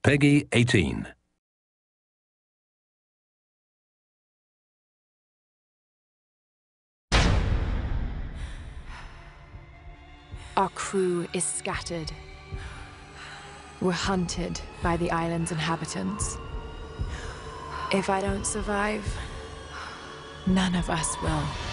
Peggy 18. Our crew is scattered. We're hunted by the island's inhabitants. If I don't survive, none of us will.